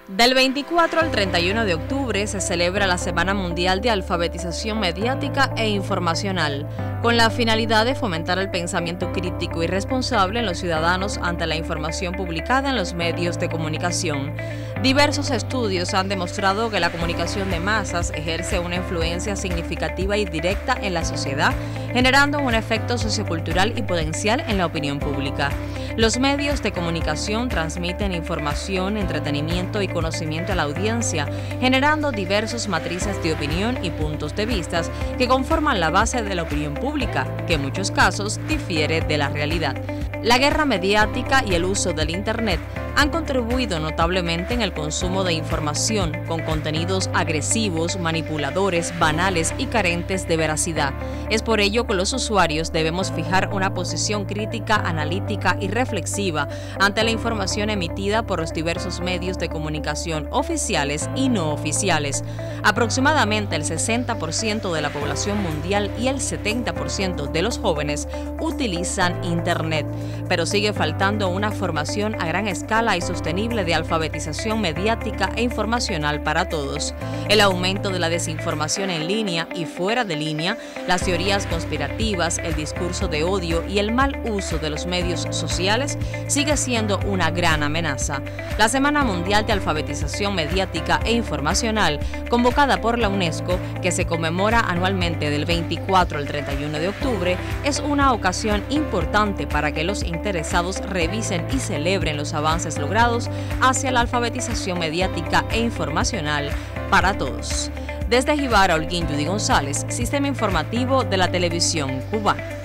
Del 24 al 31 de octubre se celebra la Semana Mundial de Alfabetización Mediática e Informacional, con la finalidad de fomentar el pensamiento crítico y responsable en los ciudadanos ante la información publicada en los medios de comunicación. Diversos estudios han demostrado que la comunicación de masas ejerce una influencia significativa y directa en la sociedad, generando un efecto sociocultural y potencial en la opinión pública. Los medios de comunicación transmiten información, entretenimiento y conocimiento a la audiencia, generando diversos matrices de opinión y puntos de vista que conforman la base de la opinión pública, que en muchos casos difiere de la realidad. La guerra mediática y el uso del Internet han contribuido notablemente en el consumo de información con contenidos agresivos, manipuladores, banales y carentes de veracidad. Es por ello que los usuarios debemos fijar una posición crítica, analítica y reflexiva ante la información emitida por los diversos medios de comunicación oficiales y no oficiales. Aproximadamente el 60% de la población mundial y el 70% de los jóvenes utilizan Internet, pero sigue faltando una formación a gran escala y sostenible de alfabetización mediática e informacional para todos. El aumento de la desinformación en línea y fuera de línea, las teorías conspirativas, el discurso de odio y el mal uso de los medios sociales sigue siendo una gran amenaza. La Semana Mundial de Alfabetización Mediática e Informacional, convocada por la UNESCO, que se conmemora anualmente del 24 al 31 de octubre, es una ocasión importante para que los interesados revisen y celebren los avances logrados hacia la alfabetización mediática e informacional para todos. Desde Jibara, Holguín Judy González, Sistema Informativo de la Televisión Cubana.